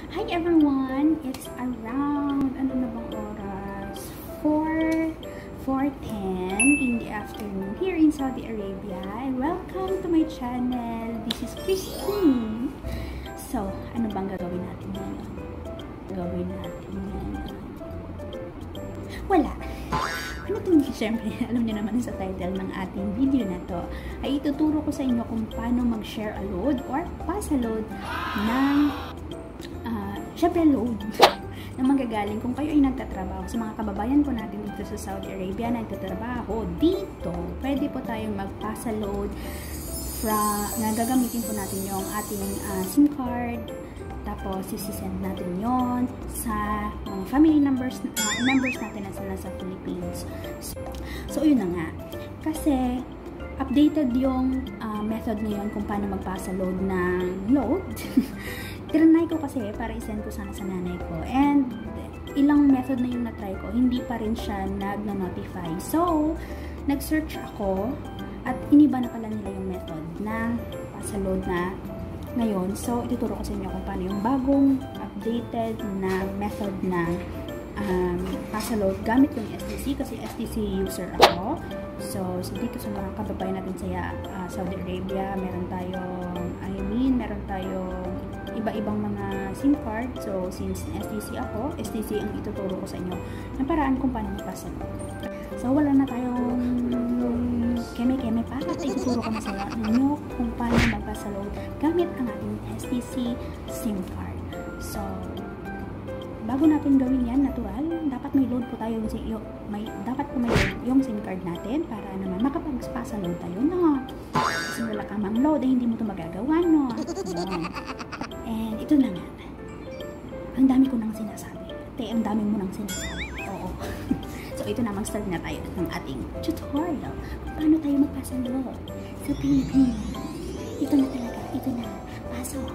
Hi everyone! It's around, ano na bang oras? 4:10 in the afternoon here in Saudi Arabia. And welcome to my channel. This is Christine. So, ano bang gagawin natin ngayon? Wala. Ano itong, syempre, alam niyo naman sa title ng ating video na to, ay ituturo ko sa inyo kung paano mag-share a load or pass a load ng syempre load na manggagaling kung kayo ay nagtatrabaho. Sa mga kababayan ko natin dito sa Saudi Arabia na nagtatrabaho dito, pwede po tayong mag-pass a load na gagamitin po natin yung ating SIM card. Tapos, isi-send natin yon sa mga family members natin na nasa Philippines. So, yun na nga. Kasi, updated yung method ngayon kung paano magpasa load ng load. Tinry ko kasi para i-send ko sana sa nanay ko. And, ilang method na yung na-try ko, hindi pa rin siya nag-notify. So, nag-search ako at iniba na pala nila yung method na pasa load na ngayon. So, ituturo ko sa inyo kung paano yung bagong updated na method na pass a load gamit yung STC kasi STC user ako. So dito sa mga kababayan natin sa Saudi Arabia, meron tayong iba-ibang mga SIM card. So, since STC ako, STC ang ituturo ko sa inyo ng paraan kung paano mag-pass a load. So, wala na tayong keme-keme pa at ituturo ko na sa inyo kung paano mag-pass a load gamit ang ating STC SIM card. So, bago natin gawin yan, natural, dapat may load po tayo dapat po may load yung SIM card natin para naman makapag-pass a load tayo, no? Kasi wala kang mang-load, hindi mo ito magagawa, no? Yun. And ito na nga. Ang dami ko nang sinasabi. Ang dami mo nang sinasabi. Oo. So, ito na, mag-start na tayo ng ating tutorial kung paano tayo mag-pass a load sa Pilipinas. Ito na talaga. Ito na. Pasok.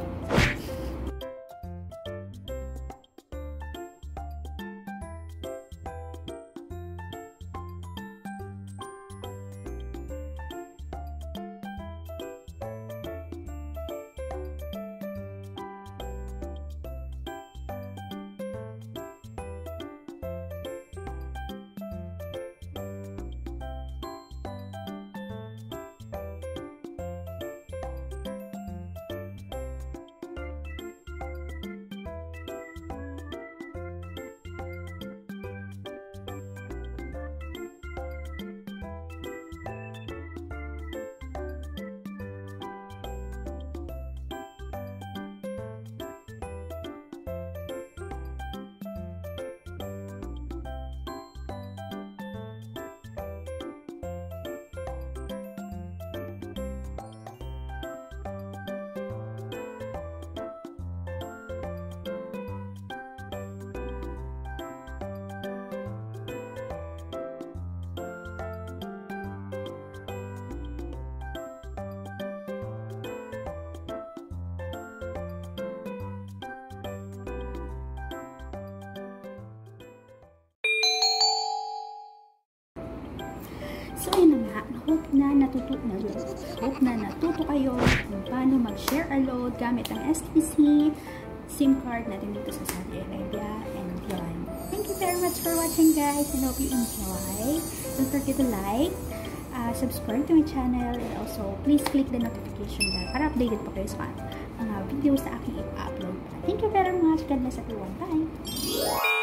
So, yun na nga. Hope na natuto kayo kung paano mag-share a load gamit ang STC SIM card natin dito sa Saudi Arabia. And yun. Thank you very much for watching, guys. I hope you enjoy. Don't forget to like, subscribe to my channel, and also please click the notification bell para updated po kayo sa mga videos na aking i-upload. Thank you very much. God bless everyone. Bye!